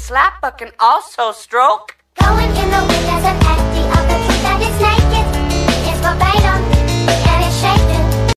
slap but can also stroke. Going in the wind as a